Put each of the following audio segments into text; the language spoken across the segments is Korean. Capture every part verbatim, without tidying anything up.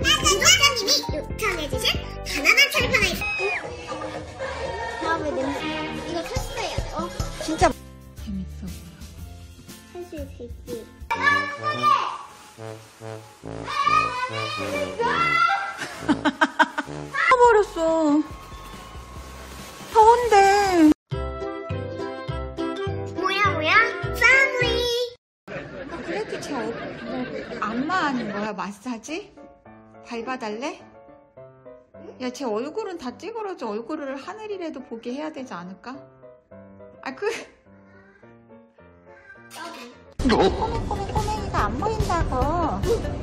구독자님이 요청해주신 바나나 철판에 다음에 냄새 이거 테스트해야 돼. 어? 진짜 재밌어 보여. 할 수 있겠지. 버렸어. 더운데. 뭐야 뭐야? 파무리. 그래도 제 얼, 뭐 안마 하는 거야? 마사지? 밟아달래? 야, 제 얼굴은 다 찌그러져. 얼굴을 하늘이라도 보게 해야 되지 않을까? 아, 그 꼬맹 꼬맹 꼬맹이가 안 보인다고.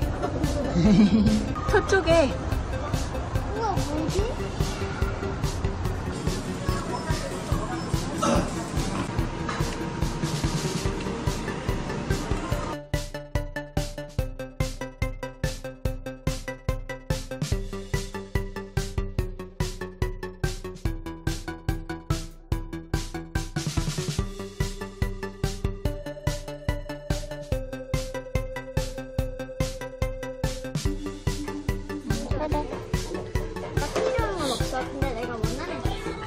저쪽에. 우와 뭐지? 그래. 나 필요한 건 없어. 근데 내가 원하는 게 있어.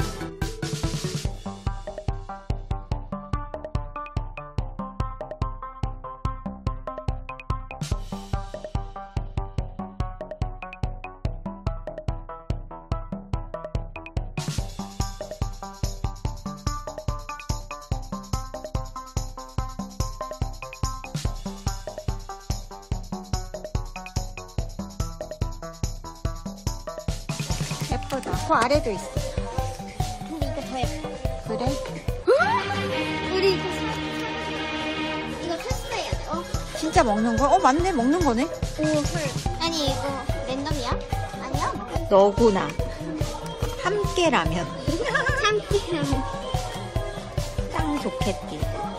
예쁘다. 그 아래도 있어. 근데 이거 더 예뻐. 그래? 우리 이거 이거 테스트해야 돼. 어? 진짜 먹는 거야? 어, 맞네. 먹는 거네. 오, 헐. 아니 이거 랜덤이야? 아니야? 너구나. 함께라면 참기름. 짱 좋겠지.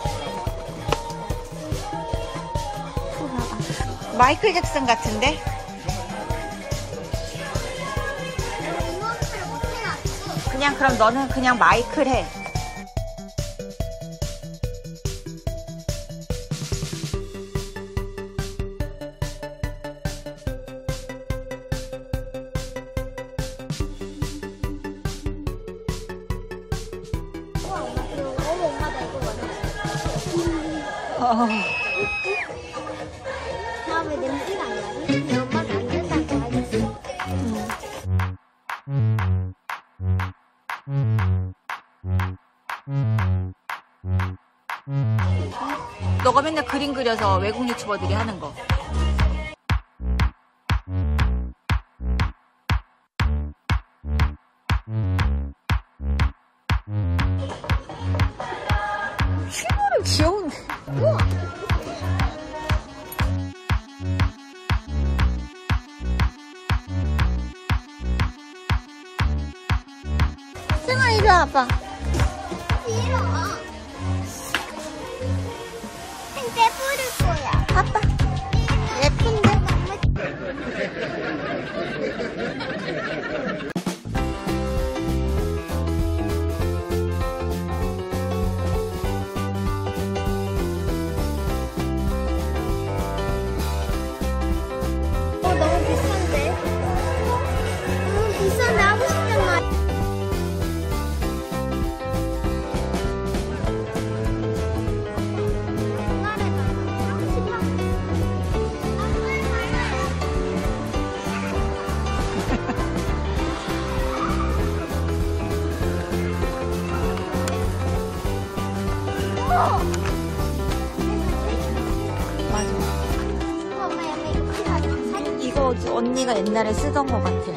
푸하다. 마이클 잭슨 같은데? 음악을 못 해놨어. 그냥 그럼 너는 그냥 마이클 해. 우와, 엄마 귀여워. 어머, 엄마 나 이거 어. 원했어. 다음에 냄새가 안 나니? 내 엄마가 안 된다고 하겠어. 너가 맨날 그림 그려서 외국 유튜버들이 하는 거. 피부를 귀여운데. 우와. 승아 이리 와봐. 싫어. 때 뿌릴 거야. 아빠 예쁜데? 어, 너무 비싼데? 너무 비싼데 하고 싶단 말이야. 맞아. 엄마 약간 이거 필요하다. 사진 이거 언니가 옛날에 쓰던 거 같아.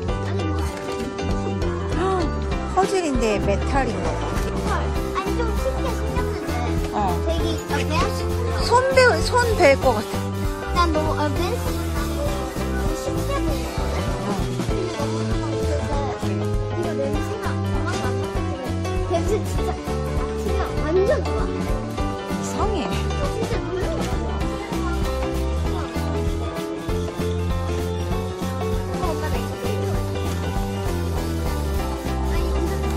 퍼즐인데 메탈인 거 봐. 헐. 아니 좀 쉽게 생겼는데 어. 되게 어벤스. 손 배, 손 벨 것 같아. 난 너무 어벤스. 너무 쉽게 보이거든. 근데 너무 그게 이거 냄새가 엄마가 안 맡았는데 냄새 진짜 진짜 완전 좋아. 이상해. 진짜 놀라운 거야. 엄마 엄마 나 이거 필요해. 아니 엄마 나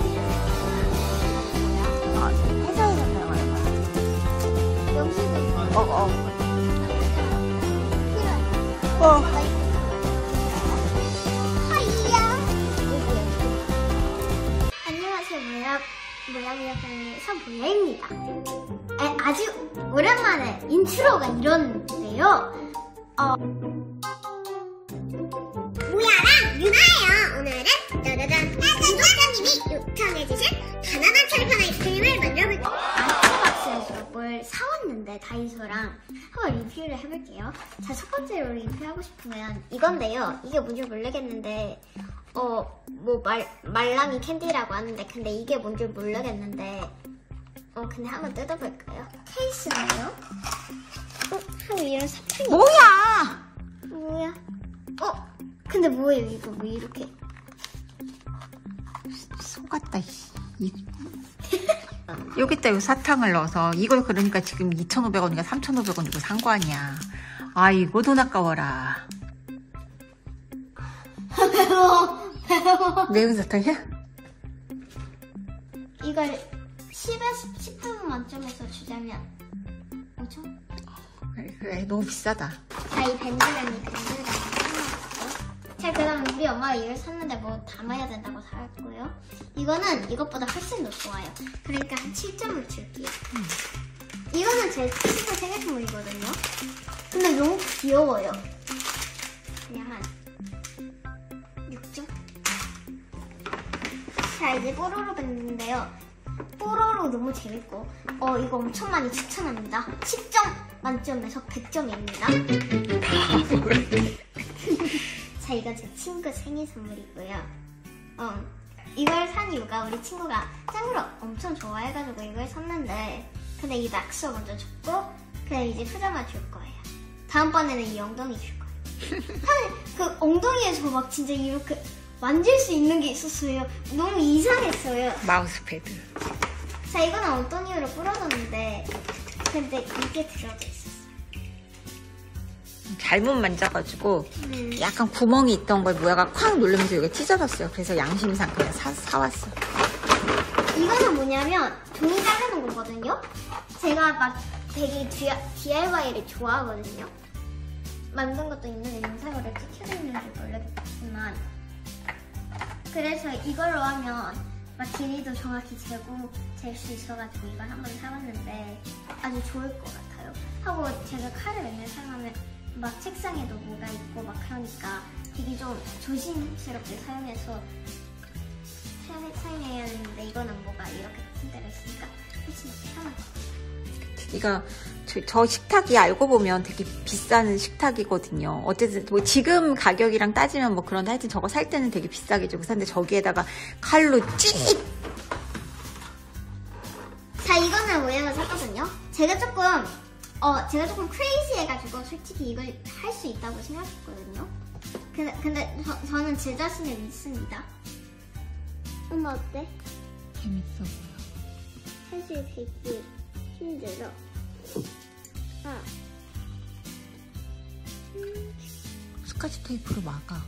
필요해. 아, 회사에서 사용하는 거야. 영수증. 어, 어. 필요해. 고양이에서 보야입니다. 아주 오랜만에 인트로가 이러는데요. 어... 모야랑 유나예요. 오늘은 짜자잔 구독자님이 요청해주신 바나나 철판 아이스크림을 만들어볼 거예요. 아이스박스에서 뭘 사왔는데 다이소랑 한번 리뷰를 해볼게요. 자, 첫 번째로 리뷰하고 싶은 건 이건데요. 이게 뭔지 모르겠는데 어, 뭐 말, 말랑이 캔디라고 하는데 근데 이게 뭔지 모르겠는데 어, 근데 한번 뜯어볼까요? 케이스네요. 어, 하고 이런 사탕이 뭐야? 뭐야? 어? 근데 뭐예요 이거 왜 이렇게 속았다. 이... 여기다 요 사탕을 넣어서 이걸 그러니까 지금 이천오백 원인가 삼천오백 원 주고 산 거 아니야. 아이고 돈 아까워라. 매워 매워. 매운 사탕이야? 이걸 십에 십 점 만점에서 주자면 오 점? 그래, 그래 너무 비싸다. 자, 이 밴드램이 밴드램이 사놨고, 자, 그 다음 우리 엄마가 이걸 샀는데 뭐 담아야 된다고 사왔고요. 이거는 이것보다 훨씬 더 좋아요. 그러니까 한 칠 점을 줄게요. 음. 이거는 제 친구 생일 선물이거든요. 근데 너무 귀여워요. 그냥 한 육 점? 자, 이제 뽀로로 밴드인데요. 뽀로로 너무 재밌고 어 이거 엄청 많이 추천합니다. 십 점 만점에서 백 점입니다. 자, 이건 제 친구 생일 선물이고요. 어, 이걸 산 이유가 우리 친구가 짱구를 엄청 좋아해가지고 이걸 샀는데 근데 이 낙서 먼저 줬고 그냥 이제 수저만 줄 거예요. 다음번에는 이 엉덩이 줄 거예요. 한, 그 엉덩이에서 막 진짜 이렇게 만질 수 있는 게 있었어요. 너무 이상했어요. 마우스패드. 자, 이거는 엉덩이로 뿌려줬는데 근데 이게 들어져 있었어요. 잘못 만져가지고 음. 약간 구멍이 있던 걸 모야가 콱 누르면서 여기 찢어졌어요. 그래서 양심상 그냥 사, 사왔어. 이거는 뭐냐면 종이 자르는 거거든요. 제가 막 되게 디아이와이를 좋아하거든요. 만든 것도 있는데 영상으로 찍혀있는지 모르겠지만 그래서 이걸로 하면 막 길이도 정확히 재고 잴 수 있어가지고 이걸 한번 사봤는데 아주 좋을 것 같아요. 하고 제가 칼을 맨날 사용하면 막 책상에도 뭐가 있고 막 그러니까 되게 좀 조심스럽게 사용해서 사용, 사용해야 하는데 이거는 뭐가 이렇게 같은 데가 있으니까 훨씬 더 편한 것 같아요. 이거 저, 저 식탁이 알고 보면 되게 비싼 식탁이거든요. 어쨌든 뭐 지금 가격이랑 따지면 뭐 그런데 하여튼 저거 살 때는 되게 비싸게 주고 샀는데 저기에다가 칼로 찌익! 자, 이거는 모양을 샀거든요. 제가 조금 어 제가 조금 크레이지 해가지고 솔직히 이걸 할 수 있다고 생각했거든요. 근데, 근데 저, 저는 제 자신을 믿습니다. 엄마 어때? 재밌어 보여. 사실 되게 힘들어. 아. 음. 스카치 테이프로 막아.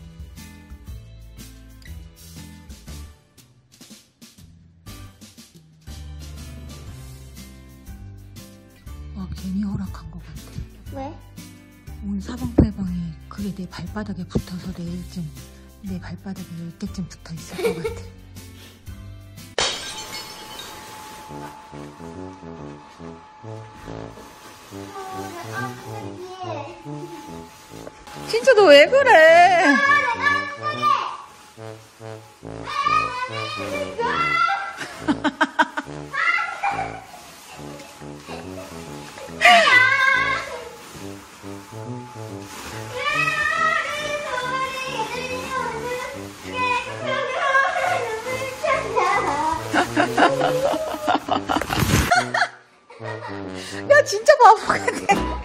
와, 괜히 허락한 것 같아. 왜? 온 사방팔방이 그게 내 발바닥에 붙어서 내일쯤 내 발바닥에 열 개쯤 붙어 있을 것 같아. 진짜 너 왜 그래? 야, 진짜 바보 같아.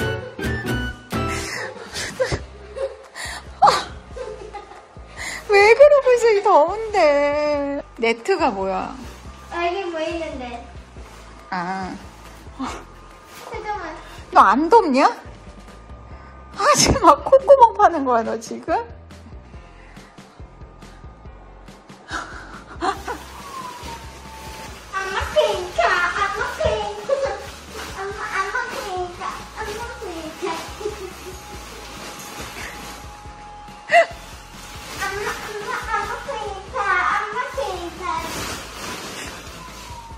왜 그러고 있어, 이 더운데. 네트가 뭐야? 아, 이게 보이는데. 아. 잠깐만. 너 안 덥냐? 아, 지금 막 콧구멍 파는 거야, 너 지금? 엄마 핑크, 엄마 핑크, 엄마 엄마 핑크, 엄마 핑크. 엄마 엄마 엄마 핑크, 엄마 핑크.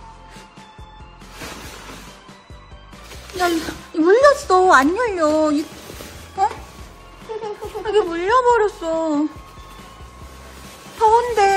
야, 이- 물렸어. 안 열려. 이, 어? 이게 물려버렸어. 더운데.